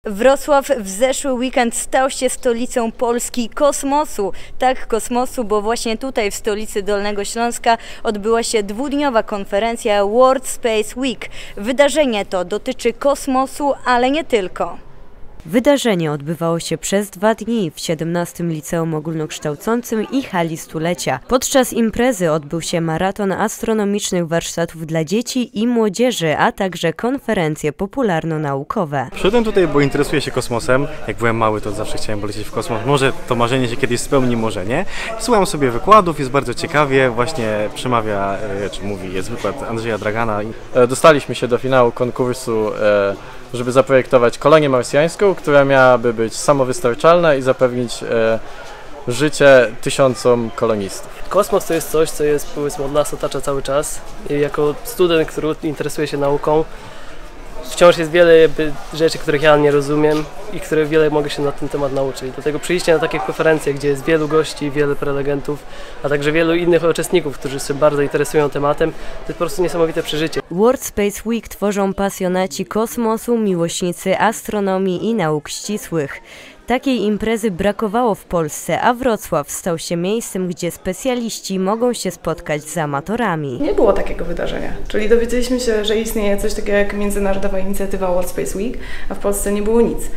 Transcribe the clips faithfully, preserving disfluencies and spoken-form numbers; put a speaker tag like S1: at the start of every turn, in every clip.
S1: Wrocław w zeszły weekend stał się stolicą Polski kosmosu. Tak, kosmosu, bo właśnie tutaj w stolicy Dolnego Śląska odbyła się dwudniowa konferencja World Space Week. Wydarzenie to dotyczy kosmosu, ale nie tylko. Wydarzenie odbywało się przez dwa dni w siedemnastym Liceum Ogólnokształcącym i hali stulecia. Podczas imprezy odbył się maraton astronomicznych warsztatów dla dzieci i młodzieży, a także konferencje popularno-naukowe.
S2: Przyszedłem tutaj, bo interesuję się kosmosem. Jak byłem mały, to zawsze chciałem polecieć w kosmos. Może to marzenie się kiedyś spełni, może nie. Słucham sobie wykładów, jest bardzo ciekawie. Właśnie przemawia, czy mówi, jest wykład Andrzeja Dragana.
S3: Dostaliśmy się do finału konkursu, żeby zaprojektować kolonię marsjańską, która miałaby być samowystarczalna i zapewnić e, życie tysiącom kolonistów.
S4: Kosmos to jest coś, co jest, powiedzmy, od nas otacza cały czas. I jako student, który interesuje się nauką, wciąż jest wiele jakby rzeczy, których ja nie rozumiem i które wiele mogę się na ten temat nauczyć. Dlatego przyjście na takie konferencje, gdzie jest wielu gości, wielu prelegentów, a także wielu innych uczestników, którzy się bardzo interesują tematem, to jest po prostu niesamowite przeżycie.
S1: World Space Week tworzą pasjonaci kosmosu, miłośnicy astronomii i nauk ścisłych. Takiej imprezy brakowało w Polsce, a Wrocław stał się miejscem, gdzie specjaliści mogą się spotkać z amatorami.
S5: Nie było takiego wydarzenia, czyli dowiedzieliśmy się, że istnieje coś takiego jak międzynarodowa inicjatywa World Space Week, a w Polsce nie było nic.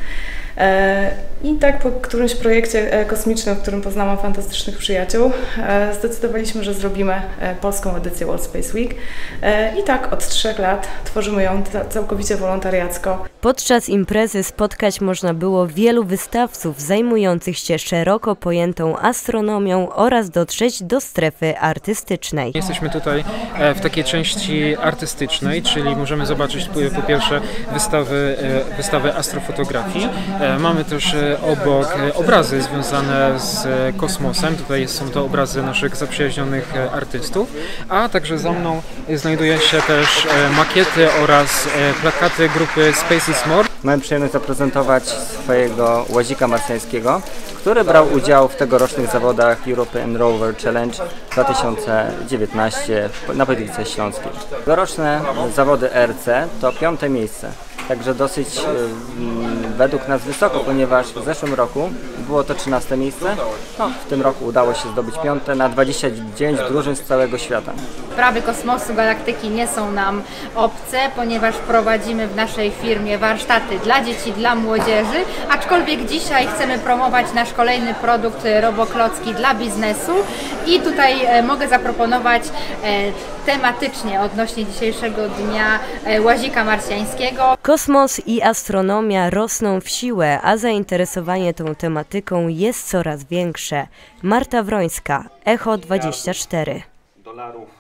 S5: I tak po którymś projekcie kosmicznym, w którym poznałam fantastycznych przyjaciół, zdecydowaliśmy, że zrobimy polską edycję World Space Week. I tak od trzech lat tworzymy ją całkowicie wolontariacko.
S1: Podczas imprezy spotkać można było wielu wystawców zajmujących się szeroko pojętą astronomią oraz dotrzeć do strefy artystycznej.
S6: Jesteśmy tutaj w takiej części artystycznej, czyli możemy zobaczyć po pierwsze wystawy, wystawy astrofotografii. Mamy też obok obrazy związane z kosmosem. Tutaj są to obrazy naszych zaprzyjaźnionych artystów, a także za mną znajdują się też makiety oraz plakaty grupy Space is More.
S7: Mam przyjemność zaprezentować swojego łazika marsjańskiego, który brał udział w tegorocznych zawodach European Rover Challenge dwa tysiące dziewiętnaście na Polityce Śląskiej. Tegoroczne zawody E R C to piąte miejsce. Także dosyć mm, według nas wysoko, ponieważ w zeszłym roku było to trzynaste miejsce, no, w tym roku udało się zdobyć piąte na dwadzieścia dziewięć drużyn z całego świata.
S8: Sprawy kosmosu, galaktyki nie są nam obce, ponieważ prowadzimy w naszej firmie warsztaty dla dzieci, dla młodzieży, aczkolwiek dzisiaj chcemy promować nasz kolejny produkt Roboklocki dla biznesu i tutaj e, mogę zaproponować e, tematycznie odnośnie dzisiejszego dnia e, łazika marsjańskiego.
S1: Kosmos i astronomia rosną w siłę, a zainteresowanie tą tematyką jest coraz większe. Marta Wrońska, Echo dwadzieścia cztery.